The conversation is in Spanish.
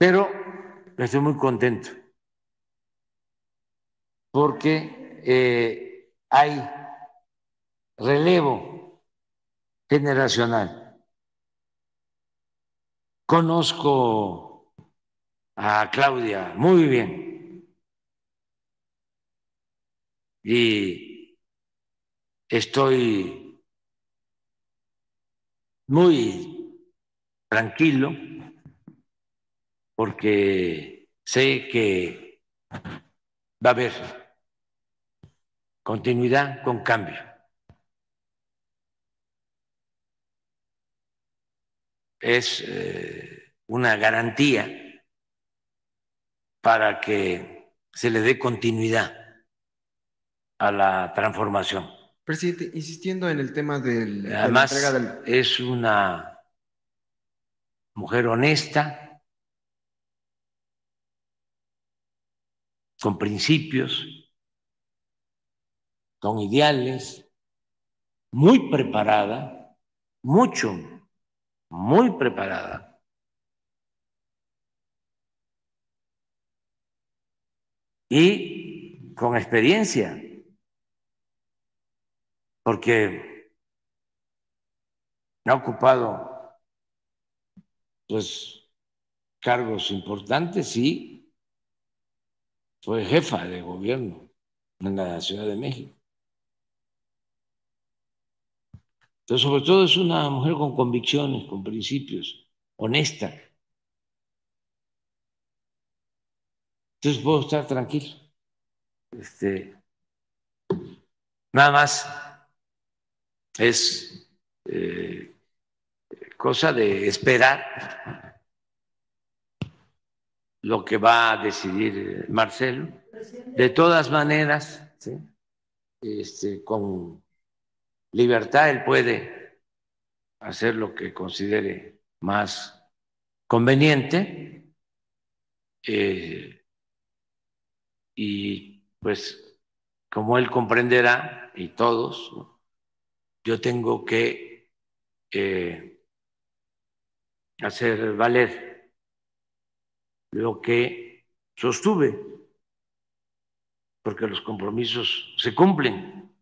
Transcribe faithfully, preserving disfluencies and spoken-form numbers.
Pero estoy muy contento porque eh, hay relevo generacional. Conozco a Claudia muy bien y estoy muy tranquilo porque sé que va a haber continuidad con cambio. Es eh, una garantía para que se le dé continuidad a la transformación. Presidente, insistiendo en el tema del- de la entrega Además, del... es una mujer honesta, con principios, con ideales, muy preparada, mucho, muy preparada. Y con experiencia, porque ha ocupado pues cargos importantes y fue jefa de gobierno en la Ciudad de México. Pero sobre todo es una mujer con convicciones, con principios, honesta. Entonces puedo estar tranquilo. Este, nada más es eh, cosa de esperar lo que va a decidir Marcelo. De todas maneras, ¿sí? este, con libertad él puede hacer lo que considere más conveniente eh, y pues como él comprenderá y todos, ¿no? Yo tengo que eh, hacer valer lo que sostuve, porque los compromisos se cumplen.